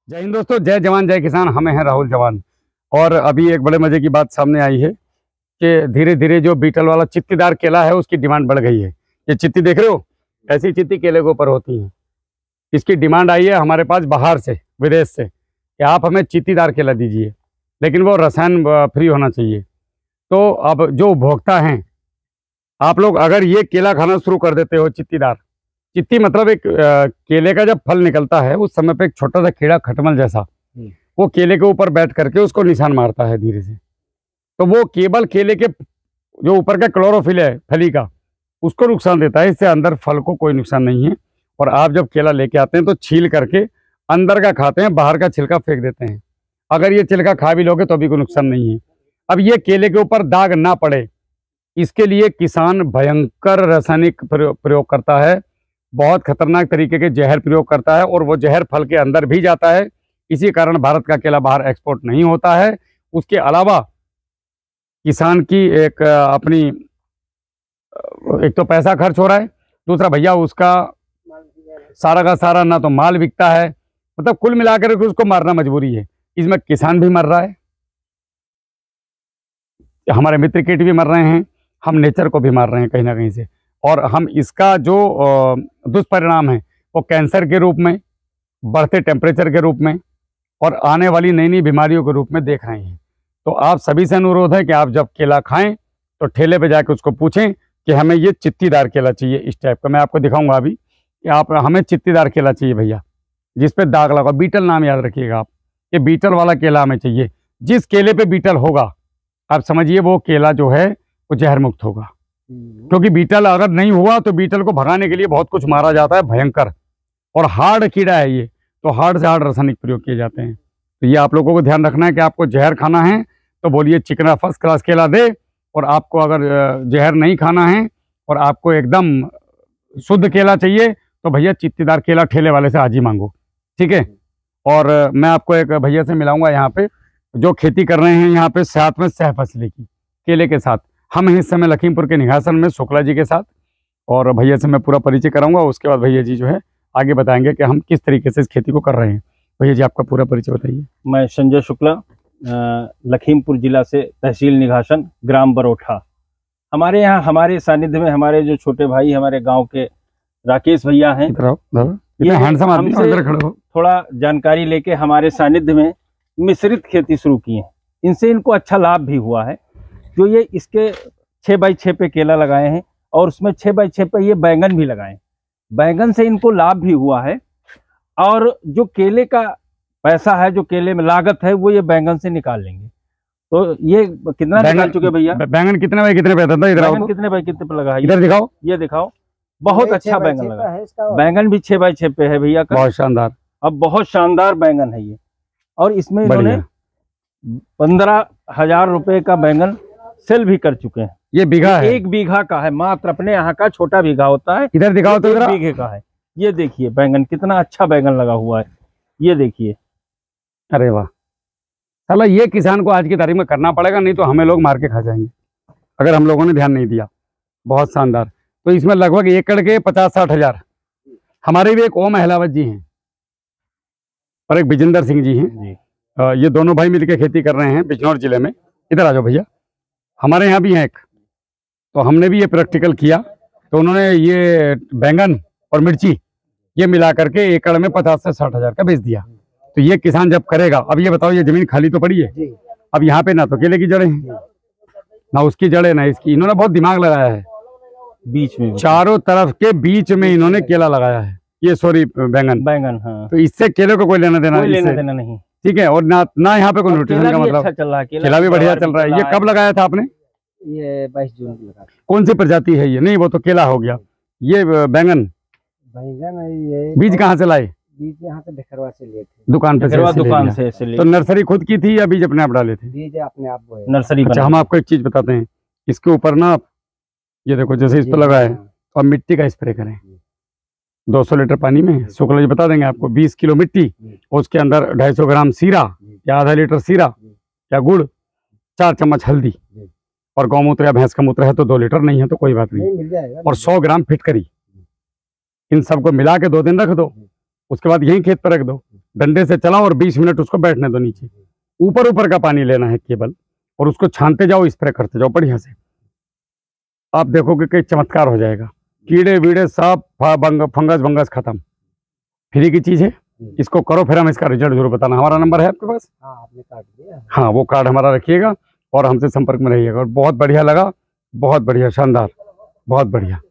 जय हिंद दोस्तों, जय जवान जय किसान। हमें हैं राहुल जवान। और अभी एक बड़े मजे की बात सामने आई है कि धीरे धीरे जो बीटल वाला चित्तीदार केला है उसकी डिमांड बढ़ गई है। ये चित्ती देख रहे हो, ऐसी चित्ती केले के ऊपर होती है। इसकी डिमांड आई है हमारे पास बाहर से, विदेश से, कि आप हमें चित्तीदार केला दीजिए, लेकिन वो रसायन फ्री होना चाहिए। तो अब जो उपभोक्ता हैं, आप लोग अगर ये केला खाना शुरू कर देते हो चित्तीदार, चित्ती मतलब एक केले का जब फल निकलता है उस समय पे एक छोटा सा कीड़ा खटमल जैसा वो केले के ऊपर बैठ करके उसको निशान मारता है धीरे से। तो वो केवल केले के जो ऊपर का क्लोरोफिल है फली का, उसको नुकसान देता है, इससे अंदर फल को कोई नुकसान नहीं है। और आप जब केला लेके आते हैं तो छील करके अंदर का खाते हैं, बाहर का छिलका फेंक देते हैं। अगर ये छिलका खा भी लोगे तो भी कोई नुकसान नहीं है। अब ये केले के ऊपर दाग ना पड़े, इसके लिए किसान भयंकर रासायनिक प्रयोग करता है, बहुत खतरनाक तरीके के जहर प्रयोग करता है, और वो जहर फल के अंदर भी जाता है। इसी कारण भारत का केला बाहर एक्सपोर्ट नहीं होता है। उसके अलावा किसान की एक अपनी एक तो पैसा खर्च हो रहा है, दूसरा भैया उसका सारा का सारा ना तो माल बिकता है, मतलब कुल मिलाकर के उसको मारना मजबूरी है। इसमें किसान भी मर रहा है, हमारे मित्र कीट भी मर रहे हैं, हम नेचर को भी मार रहे हैं कहीं ना कहीं से। और हम इसका जो दुष्परिणाम है वो कैंसर के रूप में, बढ़ते टेम्परेचर के रूप में और आने वाली नई नई बीमारियों के रूप में देख रहे हैं। तो आप सभी से अनुरोध है कि आप जब केला खाएं तो ठेले पे जाकर उसको पूछें कि हमें ये चित्तीदार केला चाहिए। इस टाइप का मैं आपको दिखाऊंगा अभी कि आप हमें चित्तीदार केला चाहिए भैया, जिस पे दाग लगा, बीटल नाम याद रखिएगा आप, ये बीटल वाला केला हमें चाहिए। जिस केले पे बीटल होगा आप समझिए वो केला जो है वो जहर मुक्त होगा, क्योंकि बीटल अगर नहीं हुआ तो बीटल को भगाने के लिए बहुत कुछ मारा जाता है भयंकर, और हार्ड कीड़ा है ये, तो हार्ड से हार्ड रासायनिक प्रयोग किए जाते हैं। तो ये आप लोगों को ध्यान रखना है कि आपको जहर खाना है तो बोलिए चिकना फर्स्ट क्लास केला दे, और आपको अगर जहर नहीं खाना है और आपको एकदम शुद्ध केला चाहिए तो भैया चित्तीदार केला ठेले वाले से आज ही मांगो, ठीक है। और मैं आपको एक भैया से मिलाऊंगा यहाँ पे जो खेती कर रहे हैं यहाँ पे साथ में सह फसली की केले के साथ। हम इस समय लखीमपुर के निघासन में शुक्ला जी के साथ, और भैया से मैं पूरा परिचय कराऊंगा। उसके बाद भैया जी जो है आगे बताएंगे कि हम किस तरीके से इस खेती को कर रहे हैं। भैया जी आपका पूरा परिचय बताइए। मैं संजय शुक्ला, लखीमपुर जिला से, तहसील निघासन, ग्राम बरोठा। हमारे यहाँ हमारे सानिध्य में हमारे जो छोटे भाई हमारे गांव के राकेश भैया हैं, ये हमसे थोड़ा जानकारी लेके हमारे सानिध्य में मिश्रित खेती शुरू की है। इनसे इनको अच्छा लाभ भी हुआ है। जो ये इसके 6x6 पे केला लगाए हैं और उसमें 6x6 पे ये बैंगन भी लगाए हैं। बैंगन से इनको लाभ भी हुआ है, और जो केले का पैसा है, जो केले में लागत है, वो ये बैंगन से निकाल लेंगे। तो ये कितना निकाल चुके भैया? बैंगन कितने बाई कितने पे आता था? बैंगन कितने बाई कितने पे लगा है? इधर दिखाओ, ये दिखाओ। बहुत अच्छा बैंगन लगा। बैंगन भी 6x6 पे है भैया का, बहुत शानदार। अब बहुत शानदार बैंगन है ये। और इसमें इन्होंने 15,000 रुपए का बैंगन सेल भी कर चुके हैं। ये बीघा है, 1 बीघा का है मात्र। अपने यहाँ का छोटा बीघा होता है, इधर दिखाओ तो, 1 बीघे का है। ये देखिए बैंगन, कितना अच्छा बैंगन लगा हुआ है, ये देखिए। अरे वाह, साला ये किसान को आज की तारीख में करना पड़ेगा, नहीं तो हमें लोग मार के खा जाएंगे अगर हम लोगों ने ध्यान नहीं दिया। बहुत शानदार। तो इसमें लगभग एकड़ के 50-60 हजार। हमारे भी एक ओम अहलावत जी हैं और एक विजेंद्र सिंह जी हैं, ये दोनों भाई मिलकर खेती कर रहे हैं बिजनौर जिले में। इधर आ जाओ भैया, हमारे यहाँ भी हैं एक, तो हमने भी ये प्रैक्टिकल किया। तो उन्होंने ये बैंगन और मिर्ची ये मिला करके एकड़ में 50 से 60 हजार का बेच दिया। तो ये किसान जब करेगा, अब ये बताओ, ये जमीन खाली तो पड़ी है, अब यहाँ पे ना तो केले की जड़ें हैं, ना उसकी जड़ें, ना इसकी। इन्होंने बहुत दिमाग लगाया है, बीच में चारों तरफ के बीच में इन्होंने केला लगाया है, ये सॉरी बैंगन। हाँ। तो इससे केले को कोई लेना देना नहीं, ठीक है। और ना यहाँ पे कोई न्यूट्रिशन का मतलब अच्छा चल रहा है, केला भी बढ़िया चल रहा है। ये कब लगाया था आपने? ये 22 जून को लगा। कौन सी प्रजाति है ये? नहीं वो तो केला हो गया। ये बैंगन ये बीज कहाँ से लाए? बीज यहाँ से ढेकरवा से लिए थे, दुकान से। तो नर्सरी खुद की थी या बीज अपने आप डाले थे? बीज अपने आप बोए, नर्सरी। अच्छा, हम आपको एक चीज बताते हैं, इसके ऊपर ना आप ये देखो, जैसे इस पर लगा है तो आप मिट्टी का स्प्रे करें 200 लीटर पानी में। शुक्ला जी बता देंगे आपको। 20 किलो मिट्टी, उसके अंदर 250 ग्राम सीरा या आधा लीटर सीरा या गुड़, 4 चम्मच हल्दी, और गौमूत्र या भैंस का मूत्र है तो 2 लीटर, नहीं है तो कोई बात नहीं, मिल जाएगा। और 100 ग्राम फिटकरी। इन सबको मिला के 2 दिन रख दो, उसके बाद यही खेत पर रख दो। डंडे से चलाओ और 20 मिनट उसको बैठने दो नीचे। ऊपर ऊपर का पानी लेना है केवल, और उसको छानते जाओ, स्प्रे करते जाओ बढ़िया से। आप देखोगे कि चमत्कार हो जाएगा, कीड़े वीड़े सब फंगस वंगस खत्म। फ्री की चीज़ है, इसको करो, फिर हम इसका रिजल्ट जरूर बताना। हमारा नंबर है आपके पास? हाँ, आपने काट दिया। हाँ, वो कार्ड हमारा रखिएगा और हमसे संपर्क में रहिएगा। और बहुत बढ़िया लगा, बहुत बढ़िया, शानदार, बहुत बढ़िया।